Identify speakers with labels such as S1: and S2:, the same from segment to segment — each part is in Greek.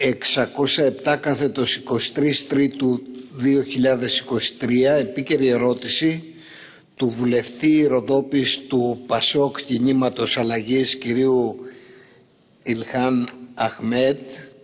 S1: 607/23 Τρίτου 2023, επίκαιρη ερώτηση του βουλευτή Ροδόπης του Πασόκ Κινήματος Αλλαγής κυρίου Ιλχάν Αχμέτ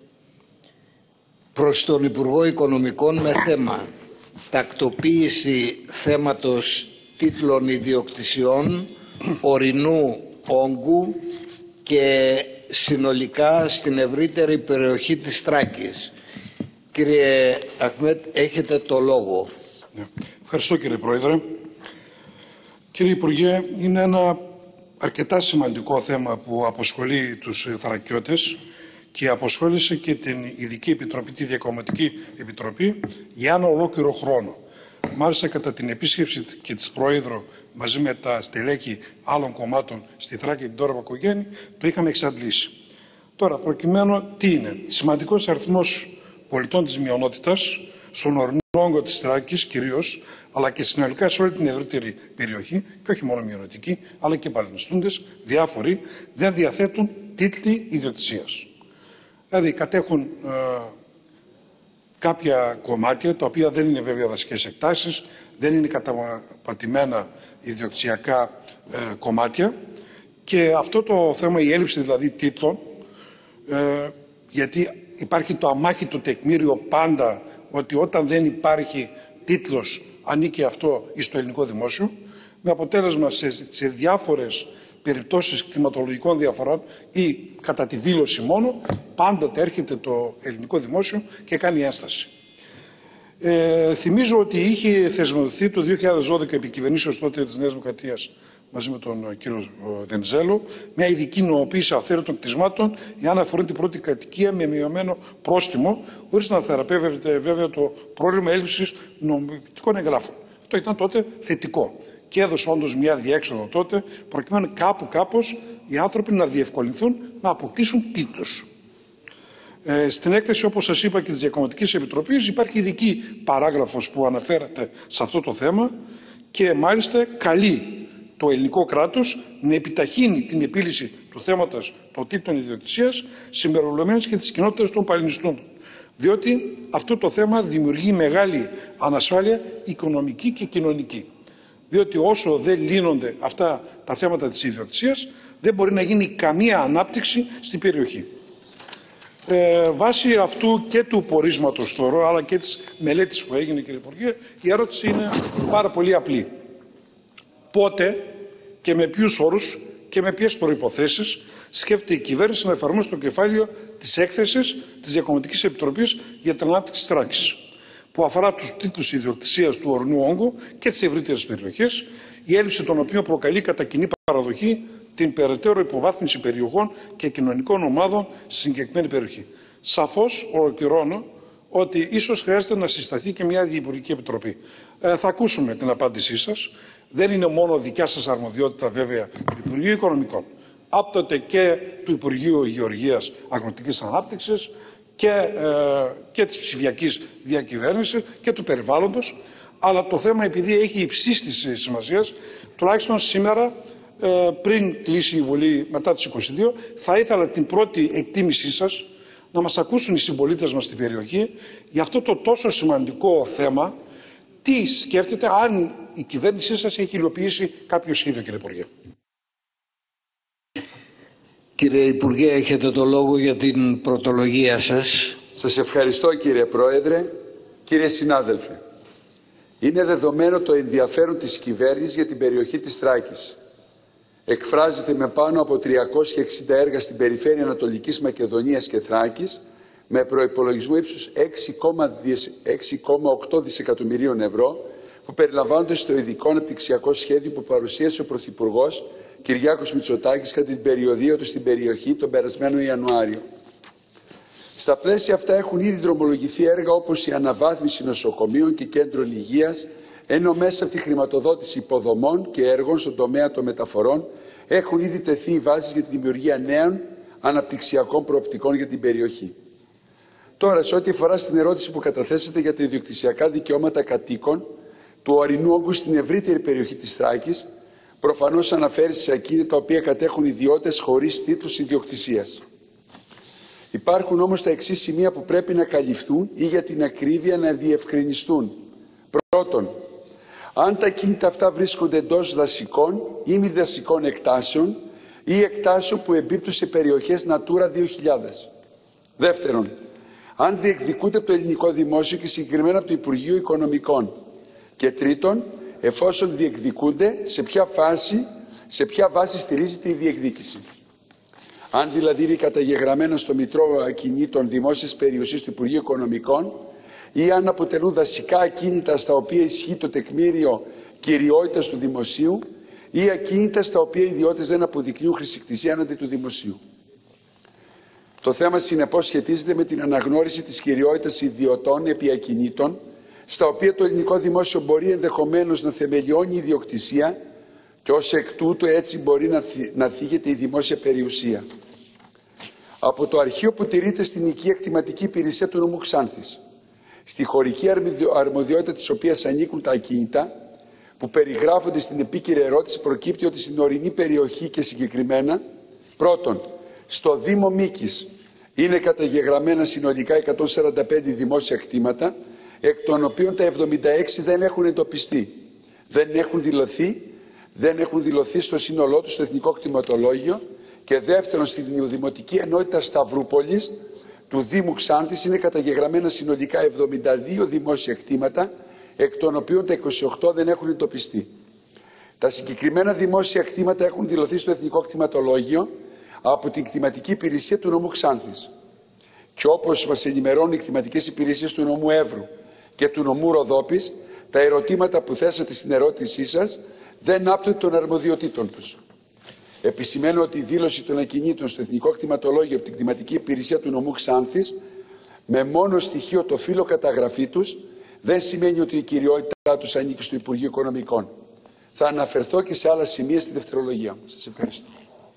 S1: προς τον Υπουργό Οικονομικών με θέμα τακτοποίηση θέματος τίτλων ιδιοκτησιών ορεινού όγκου και συνολικά στην ευρύτερη περιοχή της Θράκης. Κύριε Αχμέτ, έχετε το λόγο.
S2: Ευχαριστώ κύριε Πρόεδρε. Κύριε Υπουργέ, είναι ένα αρκετά σημαντικό θέμα που απασχολεί τους Θρακιώτες και απασχόλησε και την Ειδική Επιτροπή, τη Διακομματική Επιτροπή, για ένα ολόκληρο χρόνο. Μάλιστα, κατά την επίσκεψη και της Πρόεδρου μαζί με τα στελέχη άλλων κομμάτων στη Θράκη την Δώρα Βακογέννη, το είχαμε εξαντλήσει. Τώρα, προκειμένου τι είναι? Σημαντικός αριθμός πολιτών της μειονότητας, στον ορεινό όγκο της Θράκης κυρίως, αλλά και συνολικά σε όλη την ευρύτερη περιοχή, και όχι μόνο μειονοτικοί, αλλά και παλαιστούντες, διάφοροι, δεν διαθέτουν τίτλοι ιδιοκτησίας. Δηλαδή, κατέχουν κάποια κομμάτια, τα οποία δεν είναι βέβαια βασικές εκτάσεις, δεν είναι καταπατημένα ιδιοκτησιακά κομμάτια, και αυτό το θέμα, η έλλειψη δηλαδή τίτλων, γιατί υπάρχει το αμάχητο τεκμήριο πάντα ότι όταν δεν υπάρχει τίτλος ανήκει αυτό στο ελληνικό δημόσιο, με αποτέλεσμα σε διάφορες περιπτώσεις κτηματολογικών διαφορών ή κατά τη δήλωση μόνο, πάντοτε έρχεται το ελληνικό δημόσιο και κάνει ένσταση. Θυμίζω ότι είχε θεσμοθετηθεί το 2012 επί κυβερνήσεως τότε της Νέας Δημοκρατίας μαζί με τον κύριο Βενιζέλο μια ειδική νοοποίηση αυθαίρετων κτισμάτων για να αφορούν την πρώτη κατοικία με μειωμένο πρόστιμο, χωρίς να θεραπεύεται βέβαια το πρόβλημα έλλειψης νομιμοποιητικών εγγράφων. Αυτό ήταν τότε θετικό και έδωσε όντως μια διέξοδο τότε, προκειμένου κάπως οι άνθρωποι να διευκολυνθούν να αποκτήσουν τίτλους. Στην έκθεση, όπως σας είπα, και της Διακομματικής Επιτροπής υπάρχει ειδική παράγραφος που αναφέρεται σε αυτό το θέμα και μάλιστα καλεί το ελληνικό κράτος να επιταχύνει την επίλυση του θέματος των τίτλων ιδιοκτησίας συμπεριλαμβανομένης και της κοινότητας των παλαιστούντων. Διότι αυτό το θέμα δημιουργεί μεγάλη ανασφάλεια οικονομική και κοινωνική. Διότι όσο δεν λύνονται αυτά τα θέματα της ιδιοκτησίας, δεν μπορεί να γίνει καμία ανάπτυξη στην περιοχή. Βάσει αυτού και του πορίσματος τώρα, αλλά και της μελέτης που έγινε, κύριε Υπουργέ, η ερώτηση είναι πάρα πολύ απλή. Πότε και με ποιους όρους και με ποιες προϋποθέσεις σκέφτεται η κυβέρνηση να εφαρμόσει το κεφάλαιο της έκθεσης της Διακομματικής Επιτροπής για την ανάπτυξη της Θράκης, που αφορά τους τίτλους ιδιοκτησίας του ορεινού όγκου και τις ευρύτερες περιοχές, η έλλειψη των οποίων προκαλεί κατά κοινή παραδοχή την περαιτέρω υποβάθμιση περιοχών και κοινωνικών ομάδων στη συγκεκριμένη περιοχή. Σαφώς ολοκληρώνω ότι ίσως χρειάζεται να συσταθεί και μια διυπουργική επιτροπή. Θα ακούσουμε την απάντησή σας. Δεν είναι μόνο δικιά σας αρμοδιότητα βέβαια του Υπουργείου Οικονομικών. Άπτωται και του Υπουργείου Γεωργίας Αγροτικής Ανάπτυξης και της ψηφιακής διακυβέρνησης και του περιβάλλοντος. Αλλά το θέμα, επειδή έχει υψίστης σημασίας, τουλάχιστον σήμερα, πριν κλείσει η Βουλή μετά τις 22, θα ήθελα την πρώτη εκτίμησή σας να μας ακούσουν οι συμπολίτες μας στην περιοχή για αυτό το τόσο σημαντικό θέμα. Τι σκέφτεται, αν η κυβέρνησή σας έχει υλοποιήσει κάποιο σχέδιο, κύριε Υπουργέ?
S1: Κύριε Υπουργέ, έχετε το λόγο για την πρωτολογία σας.
S3: Σας ευχαριστώ, κύριε Πρόεδρε. Κύριε συνάδελφε, είναι δεδομένο το ενδιαφέρον της κυβέρνησης για την περιοχή της Θράκης. Εκφράζεται με πάνω από 360 έργα στην περιφέρεια Ανατολικής Μακεδονίας και Θράκης, με προϋπολογισμό ύψους 6,8 δισεκατομμυρίων ευρώ, που περιλαμβάνονται στο ειδικό αναπτυξιακό σχέδιο που παρουσίασε ο Πρωθυπουργός Κυριάκος Μητσοτάκης κατά την περιοδεία του στην περιοχή τον περασμένο Ιανουάριο. Στα πλαίσια αυτά έχουν ήδη δρομολογηθεί έργα όπως η αναβάθμιση νοσοκομείων και κέντρων υγείας, ενώ μέσα από τη χρηματοδότηση υποδομών και έργων στον τομέα των μεταφορών έχουν ήδη τεθεί οι βάσεις για τη δημιουργία νέων αναπτυξιακών προοπτικών για την περιοχή. Τώρα, σε ό,τι αφορά στην ερώτηση που καταθέσατε για τα ιδιοκτησιακά δικαιώματα κατοίκων του ορεινού όγκου στην ευρύτερη περιοχή της Θράκης, προφανώς αναφέρει σε ακίνητα τα οποία κατέχουν ιδιώτες χωρίς τίτλους ιδιοκτησίας. Υπάρχουν όμως τα εξής σημεία που πρέπει να καλυφθούν ή για την ακρίβεια να διευκρινιστούν. Πρώτον, αν τα ακίνητα αυτά βρίσκονται εντός δασικών ή μη δασικών εκτάσεων ή εκτάσεων που εμπίπτουν σε περιοχές Natura 2000. Δεύτερον, αν διεκδικούνται από το ελληνικό δημόσιο και συγκεκριμένα από το Υπουργείο Οικονομικών. Και τρίτον, εφόσον διεκδικούνται, σε ποια βάση στηρίζεται η διεκδίκηση. Αν δηλαδή είναι καταγεγραμμένα στο Μητρό Ακινήτων Δημόσιας Περιουσίας του Υπουργείου Οικονομικών ή αν αποτελούν δασικά ακίνητα στα οποία ισχύει το τεκμήριο κυριότητας του δημοσίου ή ακίνητα στα οποία οι ιδιώτες δεν αποδεικνύουν χρησικτησία έναντι του δημοσίου. Το θέμα συνεπώς σχετίζεται με την αναγνώριση της κυριότητας ιδιωτών επί ακινήτων, στα οποία το ελληνικό δημόσιο μπορεί ενδεχομένως να θεμελιώνει ιδιοκτησία και ως εκ τούτου έτσι μπορεί να θίγεται η δημόσια περιουσία. Από το αρχείο που τηρείται στην οικία κτηματική υπηρεσία του νομού Ξάνθης, στη χωρική αρμοδιότητα της οποίας ανήκουν τα ακίνητα, που περιγράφονται στην επίκαιρη ερώτηση, προκύπτει ότι στην ορεινή περιοχή και συγκεκριμένα, πρώτον, στο Δήμο Μίκης είναι καταγεγραμμένα συνολικά 145 δημόσια κτήματα, εκ των οποίων τα 76 δεν έχουν εντοπιστεί, δεν έχουν δηλωθεί στο σύνολό του στο Εθνικό Κτηματολόγιο, και δεύτερον, στην Δημοτική Ενότητα Σταυρούπολης του Δήμου Ξάνθης είναι καταγεγραμμένα συνολικά 72 δημόσια κτήματα, εκ των οποίων τα 28 δεν έχουν εντοπιστεί. Τα συγκεκριμένα δημόσια κτήματα έχουν δηλωθεί στο Εθνικό Κτηματολόγιο από την κτηματική υπηρεσία του νομού Ξάνθης. Και όπως μας ενημερώνουν οι κτηματικές υπηρεσίες του νομού Εύρου και του νομού Ροδόπης, τα ερωτήματα που θέσατε στην ερώτησή σας δεν άπτονται των αρμοδιοτήτων τους. Επισημαίνω ότι η δήλωση των ακινήτων στο Εθνικό Κτηματολόγιο από την κτηματική υπηρεσία του νομού Ξάνθης, με μόνο στοιχείο το φύλλο καταγραφή τους, δεν σημαίνει ότι η κυριότητά τους ανήκει στο Υπουργείο Οικονομικών. Θα αναφερθώ και σε άλλα σημεία στη δευτερολογία μου. Σας ευχαριστώ.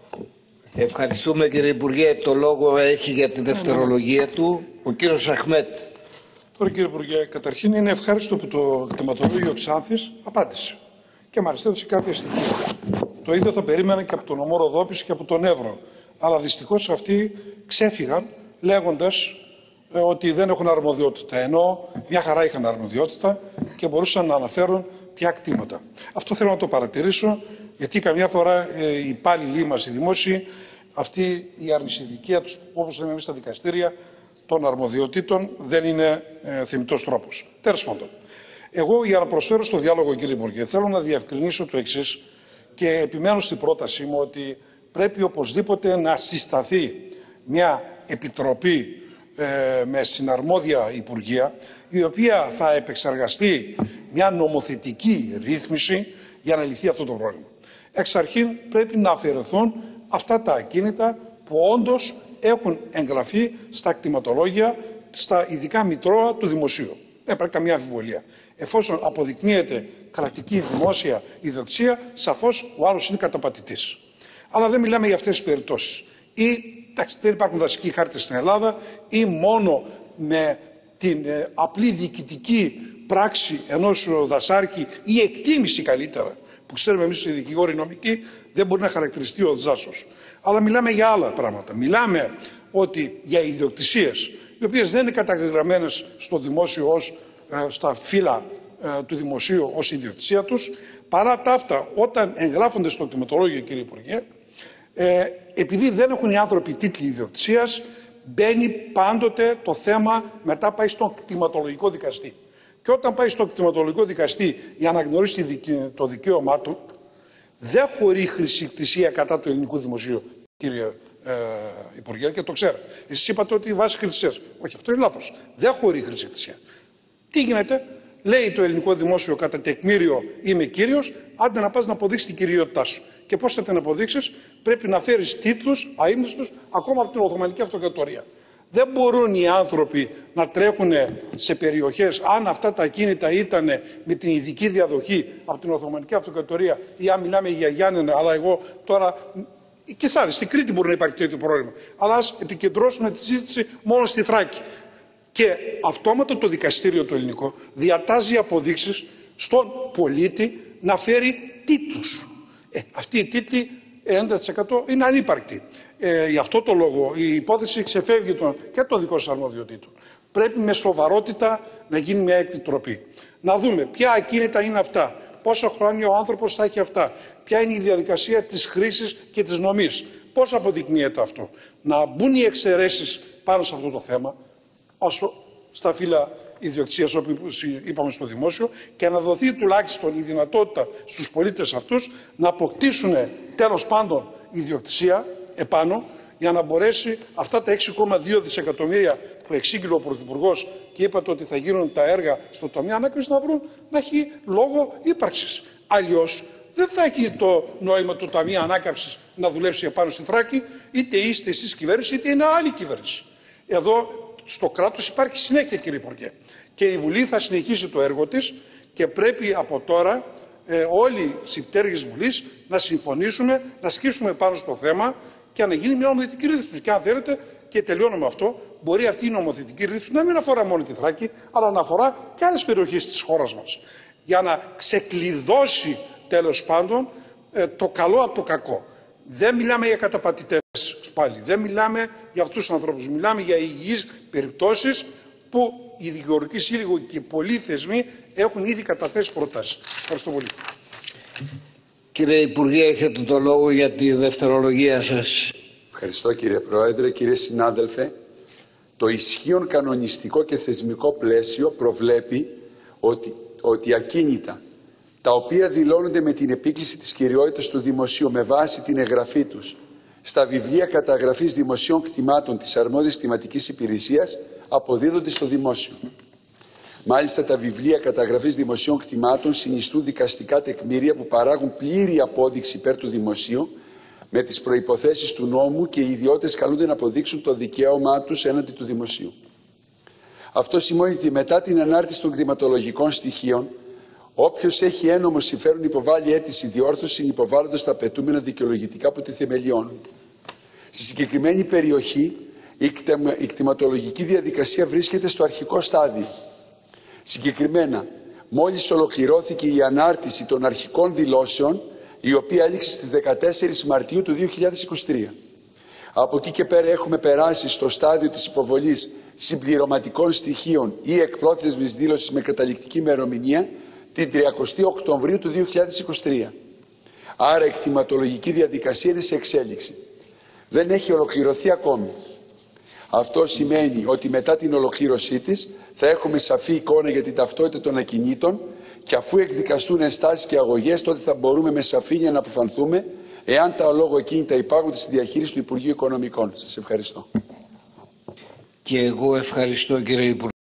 S1: Ευχαριστούμε κύριε Υπουργέ. Το λόγο έχει για τη δευτερολογία του ο κύριος Αχμέτ.
S2: Τώρα κύριε Υπουργέ, καταρχήν είναι ευχάριστο που το κτηματολόγιο Ξάνθης απάντησε και μάλιστα έδωσε κάποια στοιχεία. Το ίδιο θα περίμενα και από τον νομό Ροδόπης και από τον Εύρο. Αλλά δυστυχώς αυτοί ξέφυγαν λέγοντας ότι δεν έχουν αρμοδιότητα. Ενώ μια χαρά είχαν αρμοδιότητα και μπορούσαν να αναφέρουν ποια κτήματα. Αυτό θέλω να το παρατηρήσω, γιατί καμιά φορά οι υπάλληλοι μας, οι δημόσιοι, αυτή η αρνησιδικία τους, όπως λέμε εμείς στα δικαστήρια, των αρμοδιοτήτων δεν είναι θεμιτός τρόπος. Τέλος πάντων. Εγώ για να προσφέρω στο διάλογο, κύριε Υπουργέ, θέλω να διευκρινίσω το εξής και επιμένω στην πρότασή μου ότι πρέπει οπωσδήποτε να συσταθεί μια επιτροπή με συναρμόδια υπουργεία, η οποία θα επεξεργαστεί μια νομοθετική ρύθμιση για να λυθεί αυτό το πρόβλημα. Εξ αρχήν πρέπει να αφαιρεθούν αυτά τα ακίνητα που όντως έχουν εγγραφεί στα κτηματολόγια, στα ειδικά μητρώα του δημοσίου. Δεν υπάρχει καμία αμφιβολία. Εφόσον αποδεικνύεται κρατική δημόσια ιδιοκτησία, σαφώς ο άλλος είναι καταπατητής. Αλλά δεν μιλάμε για αυτές τις περιπτώσεις. Ή δεν υπάρχουν δασικοί χάρτες στην Ελλάδα, ή μόνο με την απλή διοικητική πράξη ενός δασάρχη ή εκτίμηση καλύτερα, που ξέρουμε εμείς οι δικηγόροι νομικοί, δεν μπορεί να χαρακτηριστεί ο δάσος. Αλλά μιλάμε για άλλα πράγματα. Μιλάμε ότι για ιδιοκτησίες, οι οποίες δεν είναι καταγεγραμμένες στο δημόσιο στα φύλλα του δημοσίου ως ιδιοκτησία τους. Παρά τα αυτά, όταν εγγράφονται στο κτηματολόγιο, κύριε Υπουργέ, επειδή δεν έχουν οι άνθρωποι τίτλοι ιδιοκτησίας, μπαίνει πάντοτε το θέμα, μετά πάει στον κτηματολογικό δικαστή. Και όταν πάει στον κτηματολογικό δικαστή για να γνωρίσει το δικαίωμά του, δεν χωρεί χρησικτησία κατά του ελληνικού δημοσίου, κύριε Υπουργέ, και το ξέρετε. Εσείς είπατε ότι βάσει χρησικτησίας. Όχι, αυτό είναι λάθος. Δεν χωρεί χρησικτησία. Τι γίνεται? Λέει το ελληνικό δημόσιο κατά τεκμήριο είμαι κύριος, άντε να πας να αποδείξεις την κυριότητά σου. Και πώς θα την αποδείξεις? Πρέπει να φέρεις τίτλους αείμνηστους ακόμα από την Οθωμανική Αυτοκρατορία. Δεν μπορούν οι άνθρωποι να τρέχουν σε περιοχές, αν αυτά τα ακίνητα ήταν με την ειδική διαδοχή από την Οθωμανική Αυτοκρατορία, ή αν μιλάμε για Γιάννενα, αλλά εγώ τώρα και σ' άλλη, στην Κρήτη μπορεί να υπάρχει τέτοιο πρόβλημα. Αλλά ας επικεντρώσουμε τη συζήτηση μόνο στη Θράκη. Και αυτόματα το δικαστήριο το ελληνικό διατάζει αποδείξεις στον πολίτη να φέρει τίτλους. Αυτοί οι τίτλοι 90% είναι ανύπαρκτοι. Γι' αυτό το λόγο η υπόθεση ξεφεύγει και των δικών σας αρμοδιοτήτων. Πρέπει με σοβαρότητα να γίνει μια επιτροπή. Να δούμε ποια ακίνητα είναι αυτά, πόσο χρόνια ο άνθρωπος θα έχει αυτά, ποια είναι η διαδικασία της χρήσης και της νομής, πώς αποδεικνύεται αυτό. Να μπουν οι εξαιρέσεις πάνω σε αυτό το θέμα, όσο στα φύλλα ιδιοκτησίας, όπως είπαμε στο δημόσιο, και να δοθεί τουλάχιστον η δυνατότητα στους πολίτες αυτούς να αποκτήσουν τέλος πάντων ιδιοκτησία επάνω, για να μπορέσει αυτά τα 6,2 δισεκατομμύρια που εξήγηλε ο Πρωθυπουργός και είπατε ότι θα γίνουν τα έργα στο Ταμείο Ανάκαμψης να έχει λόγο ύπαρξης. Αλλιώς δεν θα έχει το νόημα του Ταμείου Ανάκαμψης να δουλέψει επάνω στη Θράκη, είτε είστε εσείς κυβέρνηση, είτε είναι άλλη κυβέρνηση. Εδώ στο κράτος υπάρχει συνέχεια, κύριε Υπουργέ. Και η Βουλή θα συνεχίσει το έργο της και πρέπει από τώρα όλοι οι συμπτέρυγες Βουλής να συμφωνήσουμε, να σκύψουμε πάνω στο θέμα και να γίνει μια νομοθετική ρύθμιση. Και αν θέλετε, και τελειώνω με αυτό, μπορεί αυτή η νομοθετική ρύθμιση να μην αφορά μόνο τη Θράκη, αλλά να αφορά και άλλες περιοχές της χώρας μας. Για να ξεκλειδώσει τέλος πάντων το καλό από το κακό. Δεν μιλάμε για καταπατητές πάλι, δεν μιλάμε για αυτούς τους ανθρώπους. Μιλάμε για υγιείς περιπτώσεις που οι δικηγορικοί σύλλογοι και πολλοί θεσμοί έχουν ήδη καταθέσει προτάσεις. Ευχαριστώ πολύ.
S1: Κύριε Υπουργέ, έχετε το λόγο για τη δευτερολογία σας.
S3: Ευχαριστώ κύριε Πρόεδρε, κύριε συνάδελφε. Το ισχύον κανονιστικό και θεσμικό πλαίσιο προβλέπει ότι ακίνητα τα οποία δηλώνονται με την επίκληση της κυριότητας του δημοσίου με βάση την εγγραφή τους στα βιβλία καταγραφής δημοσίων κτημάτων της αρμόδιας κτηματικής υπηρεσίας αποδίδονται στο δημόσιο. Μάλιστα, τα βιβλία καταγραφής δημοσίων κτημάτων συνιστούν δικαστικά τεκμήρια που παράγουν πλήρη απόδειξη υπέρ του δημοσίου με τις προϋποθέσεις του νόμου και οι ιδιώτες καλούνται να αποδείξουν το δικαίωμά τους έναντι του δημοσίου. Αυτό σημαίνει ότι μετά την ανάρτηση των κτηματολογικών στοιχείων, όποιος έχει ένομο συμφέρον υποβάλλει αίτηση διόρθωση υποβάλλοντας τα απαιτούμενα δικαιολογητικά που τη θεμελιώνουν. Στη συγκεκριμένη περιοχή, η κτηματολογική διαδικασία βρίσκεται στο αρχικό στάδιο. Συγκεκριμένα, μόλις ολοκληρώθηκε η ανάρτηση των αρχικών δηλώσεων, η οποία έληξε στις 14 Μαρτίου του 2023. Από εκεί και πέρα έχουμε περάσει στο στάδιο της υποβολής συμπληρωματικών στοιχείων ή εκπρόθεσμης δήλωσης με καταληκτική ημερομηνία την 30 Οκτωβρίου του 2023. Άρα η κτηματολογική διαδικασία είναι σε εξέλιξη. Δεν έχει ολοκληρωθεί ακόμη. Αυτό σημαίνει ότι μετά την ολοκλήρωσή της θα έχουμε σαφή εικόνα για την ταυτότητα των ακινήτων και αφού εκδικαστούν ενστάσεις και αγωγές, τότε θα μπορούμε με σαφήνεια να αποφανθούμε εάν τα ολόγω ακίνητα υπάγονται στη διαχείριση του Υπουργείου Οικονομικών. Σας ευχαριστώ.
S1: Και εγώ ευχαριστώ, κύριε Υπουργέ.